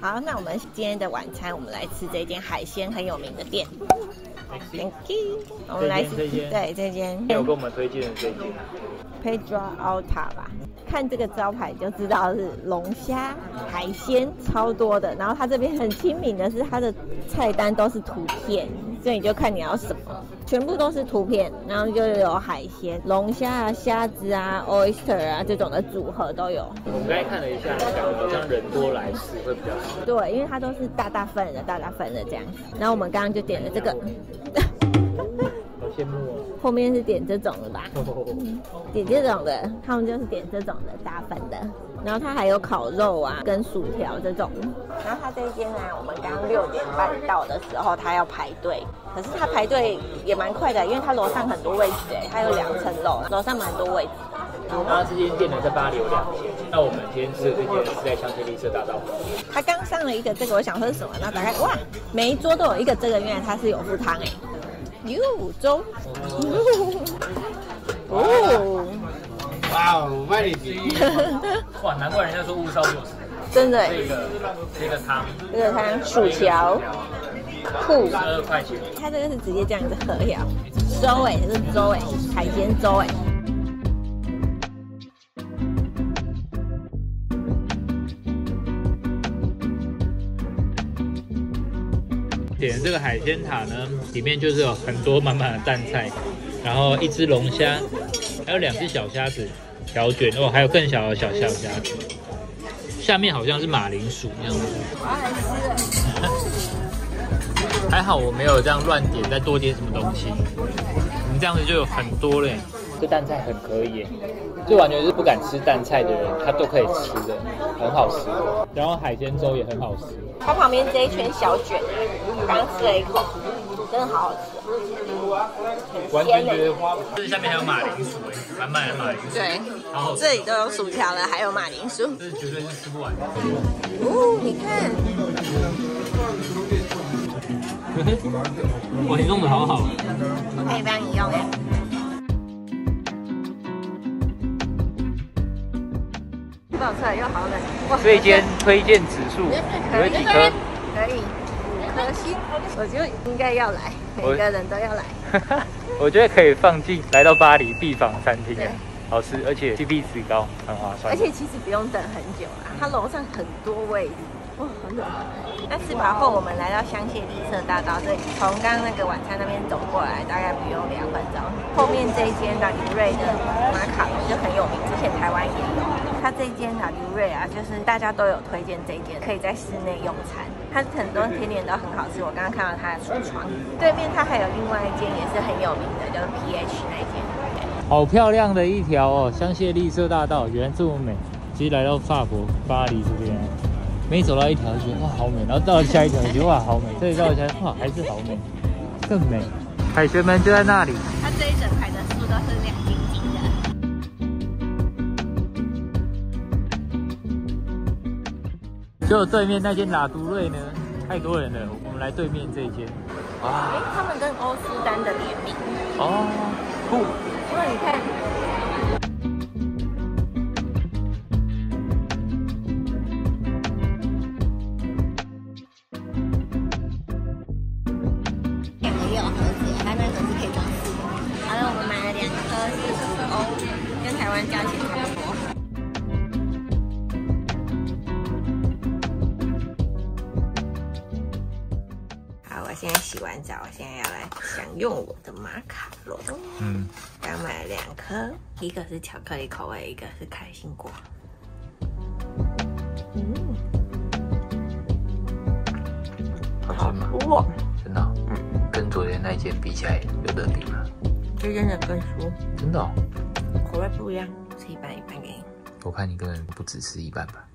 好，那我们今天的晚餐，我们来吃这间海鲜很有名的店。Thank you。我们来吃对这间。 有跟我们推荐的这间 Pedro Alta 吧，看这个招牌就知道是龙虾海鲜超多的。然后它这边很亲民的是，它的菜单都是图片，所以你就看你要什么，全部都是图片，然后就有海鲜、龙虾啊、虾子啊、oyster 啊这种的组合都有。 我们刚才看了一下，感觉好像人多来吃会比较好。 对，因为它都是大大份的这样子。然后我们刚刚就点了这个。 好羡慕哦！ 后面是点这种的吧？点这种的，他们就是点这种的大份的。然后它还有烤肉啊，跟薯条这种。然后它这一间呢，我们刚刚6点半到的时候，它要排队。可是它排队也蛮快的，因为它楼上很多位置它有2层楼，楼上蛮多位置。 然后这间店呢在巴黎有2间，那我们今天吃的这间是在香榭丽舍大道。 他刚上了一个这个，我想说是什么？那打开哇，每一桌都有一个这个，原来它是有附汤哟，粥。哦， 哇哦，卖你鸡！ 哇，难怪人家说物超所值。 真的。 这个汤， 薯条，酷 ，12块钱。 它这个是直接这样子喝呀，粥这是粥海鲜粥点这个海鲜塔呢，里面就是有很多满满的淡菜，然后1只龙虾，还有2只小虾子条卷哦，还有更小的小虾子。下面好像是马铃薯这样子。 我要来吃了。 还好我没有这样乱点，再多点什么东西。我们这样子就有很多嘞。这淡菜很可以耶，就完全是不敢吃淡菜的人，他都可以吃的，很好吃。然后海鲜粥也很好吃。 它旁边这一圈小卷，我刚吃了一口，真的好好吃。 完全觉得这下面还有马铃薯满满的马铃薯。 对，这里都有薯条了，还有马铃薯。 这绝对是吃不完的。 哦，你看。 哇，你弄得好好。 我可以帮你用不好吃又好冷。 这一间推荐指数有几颗？ 可以，5颗星，我就应该要来，每个人都要来。 我觉得可以放进来到巴黎必访餐厅，好吃，而且 CP 值高，很划算。 而且其实不用等很久啦，它楼上很多位置。哇，好冷！那吃饱后，我们来到香榭丽舍大道这里，从刚刚那个晚餐那边走过来，大概不用2分钟。后面这一间拉迪瑞的马卡龙就很有名，之前台湾也有。它这一间拉迪瑞啊，就是大家都有推荐这一间，可以在室内用餐。它很多甜点都很好吃，我刚刚看到它的橱窗，对面它还有另外一间也是很有名的，就是 PH 那一间。 好漂亮的一条哦，香榭丽舍大道，原来这么美。其实来到法国巴黎这边。每走到一条就觉得哇好美，然后到了下一条就觉得哇好美，再到下哇还是好美，更美。海豚们就在那里。 它这一整排的树都是亮晶晶的。 就对面那间拉都瑞呢，太多人了，我们来对面这一间。 哇，他们跟欧舒丹的联名。 哦，酷。 因为你看。价钱差不多。好，我现在洗完澡，我现在要来享用我的马卡龙。刚买了2颗，一个是巧克力口味，一个是开心果。 好吃吗？ 哇， 真的、跟昨天那间比起来有得比吗？ 这间的更酥， 真的、 口味不一样，吃一半一半给你。 我看你根本不只吃一半吧。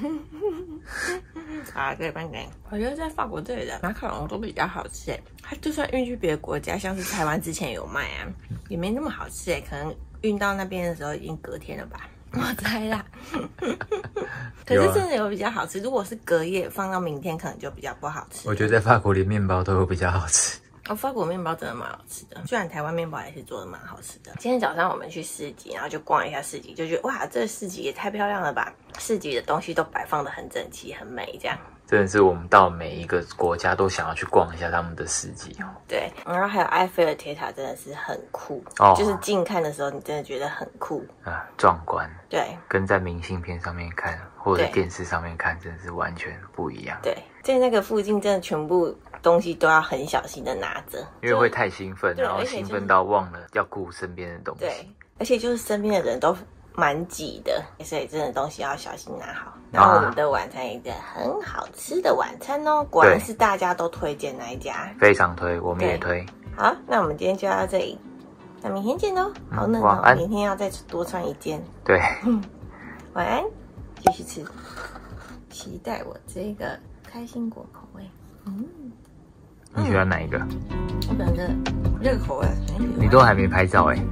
好，这一半给你。我觉得在法国这里的马卡龙都比较好吃它就算运去别的国家，像是台湾之前有卖啊，也没那么好吃可能运到那边的时候已经隔天了吧。我猜啦。可是真的有比较好吃，如果是隔夜放到明天，可能就比较不好吃。 我觉得在法国连面包都有比较好吃。 法国面包真的蛮好吃的，虽然台湾面包也是做的蛮好吃的。今天早上我们去市集，然后就逛一下市集，就觉得哇，这个市集也太漂亮了吧！市集的东西都摆放的很整齐、很美，这样。 真的是我们到每一个国家都想要去逛一下他们的市集哦。 对，然后还有埃菲尔铁塔真的是很酷就是近看的时候你真的觉得很酷啊，壮观。 对， 跟在明信片上面看或者电视上面看真的是完全不一样。 对，在那个附近真的全部东西都要很小心的拿着， 因为会太兴奋，然后兴奋到忘了要顾身边的东西。 对，而且就是身边的人都蛮挤的，所以真的东西要小心拿好。然后我们的晚餐有一个很好吃的晚餐哦，果然是大家都推荐那一家， 非常推，我们也推。 好，那我们今天就到这里，那明天见哦。好冷晚安， 明天要再多穿一件。 对， 晚安，继续吃，期待我这个开心果口味。 你喜欢哪一个？ 我感觉这个口味， 你都还没拍照哎。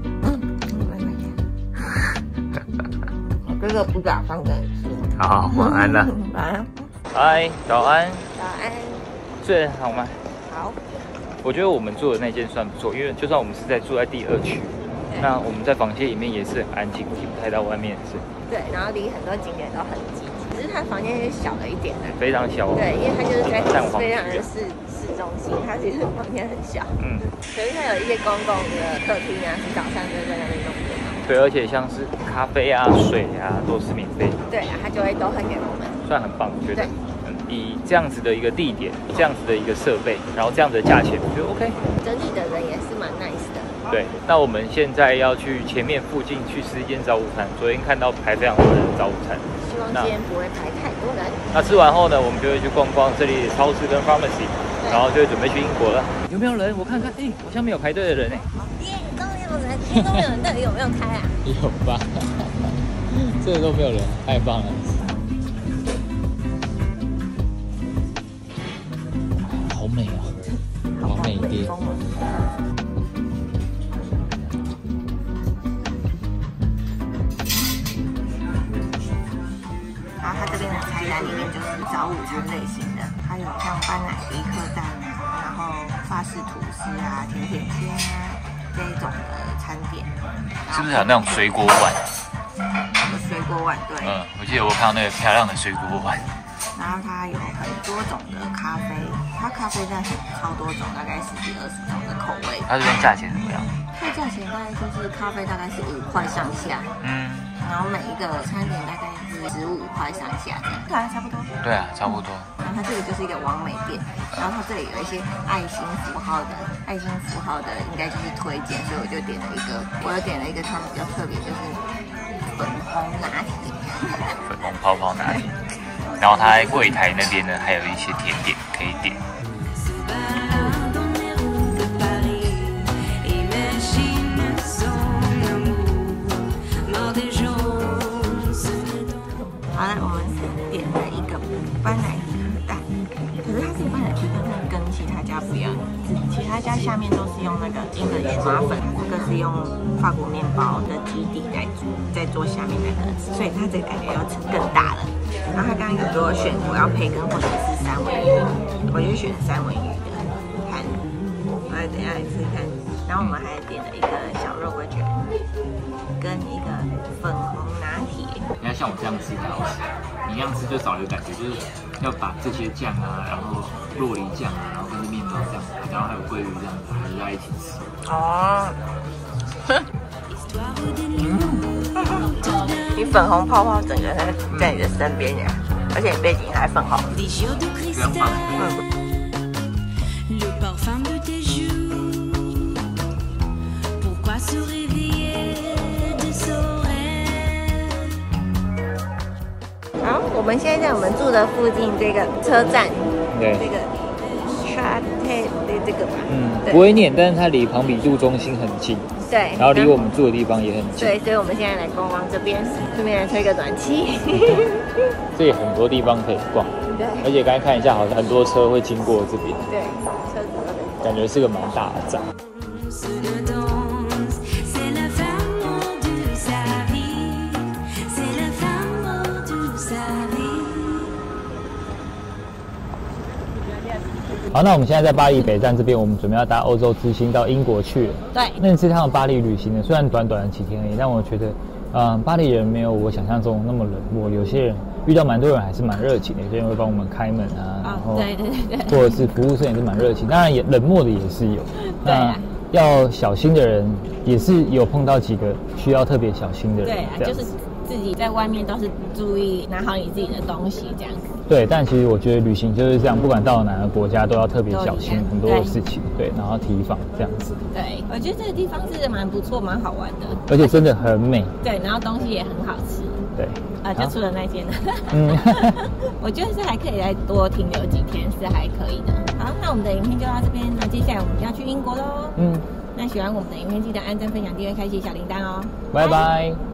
我这个不打算给你吃。 好，晚安了。 晚安。 嗨，早安。 早安。 睡得好吗？ 好。 我觉得我们住的那间算不错，因为就算我们是住在第2区，那我们在房间里面也是很安静，听不太到外面的声音。 对，然后离很多景点都很近，只是它房间就小了一点的。 非常小。 对，因为它就是在非常的市中心，它其实房间很小。可是它有一些公共的客厅啊，是早上就在那边用的。 对，而且像是咖啡啊、水啊都是免费。 对啊，它就会都会给我们， 算很棒，我觉得。以这样子的一个地点，这样子的一个设备，然后这样子的价钱，我觉得 OK。 整体的人也是蛮 nice 的。 对，那我们现在要去前面附近去吃一间早午餐，昨天看到排非常多人的早午餐， 希望今天不会排太多人。 那吃完后呢，我们就会去逛逛这里的超市跟 pharmacy， 然后就会准备去英国了。有没有人？我看看，好像没有排队的人耶，都没有人，今天都没有人，到底有没有开啊？ 有吧？这个都没有人，太棒了。好美啊，好美的。 然后它这边的菜单里面就是早午餐类型的，还有像班乃迪克蛋啊，然后法式吐司啊、甜甜圈啊这一种的餐点。 是不是还有那种水果碗？ 有水果碗，对。 我记得我看到那个漂亮的水果碗。 然后它有很多种的咖啡，它咖啡真的超多种，大概10几20种的口味。 它这边价钱怎么样？ 它价钱大概就是咖啡大概是5块上下，然后每一个餐点大概是15块上下这样，对啊，差不多。 对啊，差不多。 然后它这个就是一个网美店，然后它这里有一些爱心符号的应该就是推荐，所以我就点了一个，他们比较特别就是粉红拿铁， 粉红泡泡拿铁。然后它在柜台那边呢，还有一些甜点可以点。 好了，我们点了一个班乃迪克蛋，可是它这个班乃迪克蛋跟其他家不一样，其他家下面都是用那个English麻粉，这个是用法国面包的基底在做下面那个，所以它这个感觉要更大了。然后他刚刚有给我选，我要培根或者是三文鱼，我就选三文鱼的，看，我来等一下来吃看。然后我们还点了一个小肉桂卷，跟一个粉红拿铁。 你要像我这样吃才好吃，你一样吃就少了一个感觉，就是要把这些酱啊，然后酪梨酱啊，然后跟着面包这样，然后还有鲑鱼这样合在一起吃。哦。 你粉红泡泡整个在你的身边呀，而且背景还粉红， 非常棒。 好，我们现在在我们住的附近这个车站， 对， 这个 Châtelet 这个吧， 不会念，但是它离庞比度中心很近。 对， 然后离我们住的地方也很近。 对，所以我们现在来逛逛这边，顺便来吹个暖气。 这里很多地方可以逛。对。而且刚才看一下，好像很多车会经过这边。 对，车子感觉是个蛮大的站。好，那我们现在在巴黎北站这边，我们准备要搭欧洲之星到英国去了。 对， 那次趟巴黎旅行呢，虽然短短的几天而已，但我觉得，巴黎人没有我想象中那么冷漠，有些人遇到蛮多人还是蛮热情的，有些人会帮我们开门啊，然后对， 或者是服务生也是蛮热情，当然也冷漠的也是有。 对啊， 要小心的人也是有碰到几个需要特别小心的人。 对啊，就是自己在外面都是注意拿好你自己的东西这样子。 对，但其实我觉得旅行就是这样，不管到哪个国家都要特别小心很多的事情，对，然后提防这样子。 对，我觉得这个地方是蛮不错，蛮好玩的， 而且真的很美。 对，然后东西也很好吃。 对， 就除了那间呢，我觉得是还可以再多停留几天，是还可以的。好，那我们的影片就到这边，那接下来我们要去英国喽。那喜欢我们的影片，记得按赞、分享、订阅、开启小铃铛哦。 拜拜。